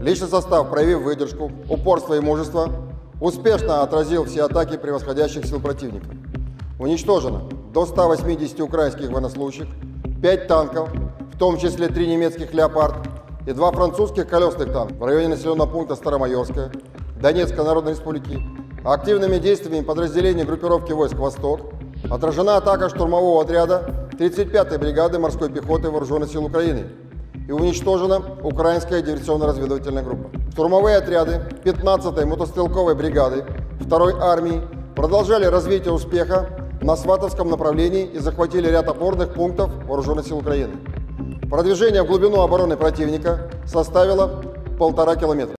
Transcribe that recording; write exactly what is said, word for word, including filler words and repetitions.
Личный состав, проявив выдержку, упорство и мужество, успешно отразил все атаки превосходящих сил противника. Уничтожено до ста восьмидесяти украинских военнослужащих, пять танков, в том числе три немецких «Леопард» и два французских колесных танка в районе населенного пункта Старомайорская, Донецкой Народной Республики. Активными действиями подразделений группировки войск «Восток» отражена атака штурмового отряда тридцать пятой бригады морской пехоты Вооруженных сил Украины и уничтожена украинская диверсионно-разведывательная группа. Штурмовые отряды пятнадцатой мотострелковой бригады второй армии продолжали развитие успеха на Сватовском направлении и захватили ряд опорных пунктов Вооруженных сил Украины. Продвижение в глубину обороны противника составило полтора километра.